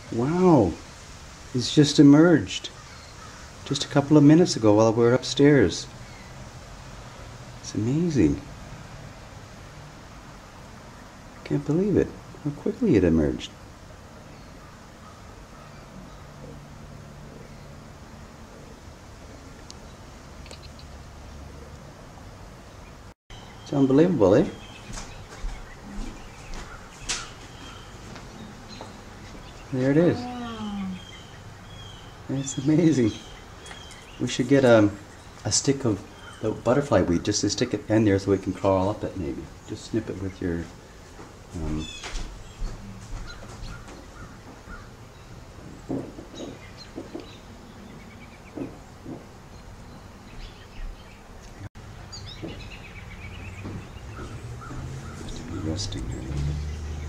Wow, it's just emerged. Just a couple of minutes ago while we were upstairs. It's amazing. Can't believe it. How quickly it emerged. It's unbelievable, eh? There it is. It's amazing. We should get a stick of the butterfly weed just to stick it in there so we can crawl up it maybe. Just snip it with your um, resting there a little bit.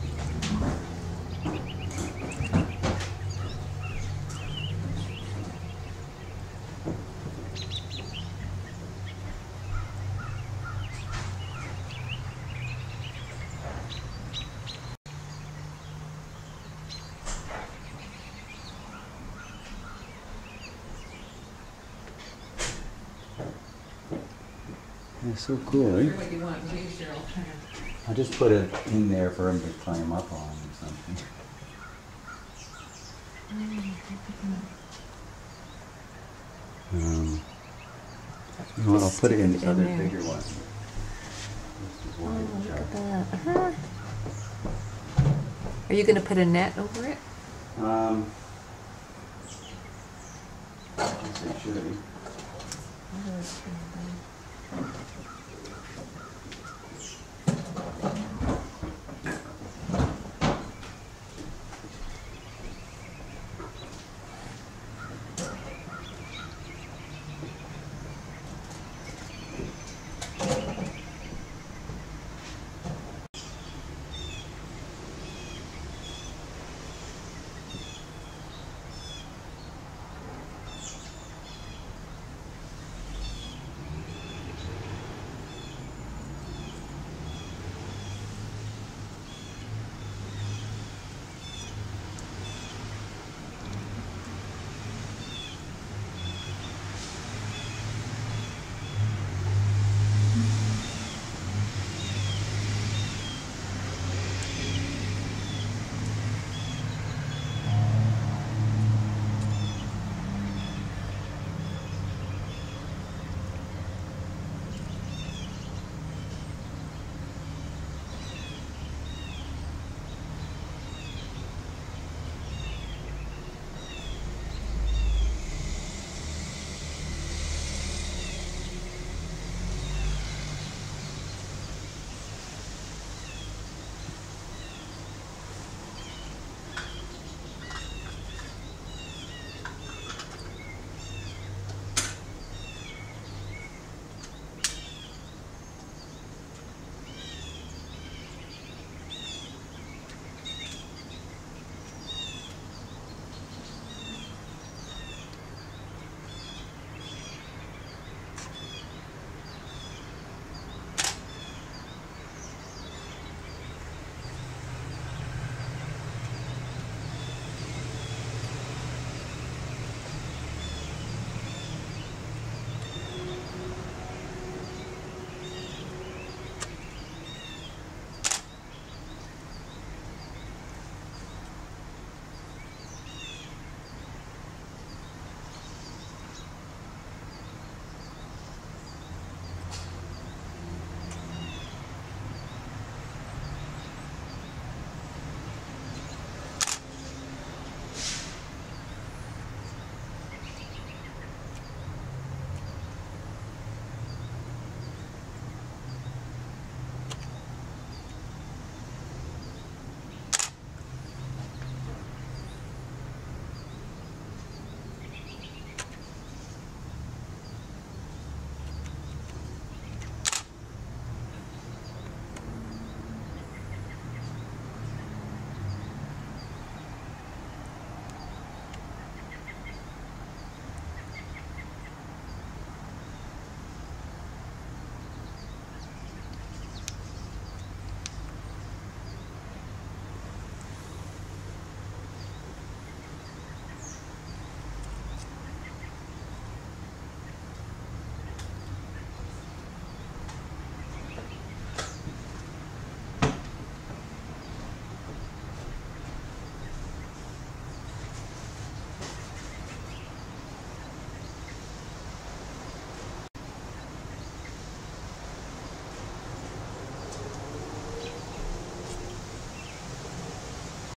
That's so cool, eh? What you want to do, Cheryl. I just put it in there for him to climb up on or something. You know what, I'll put it in this other bigger one. This is one in the jar. Are you going to put a net over it? I guess I should.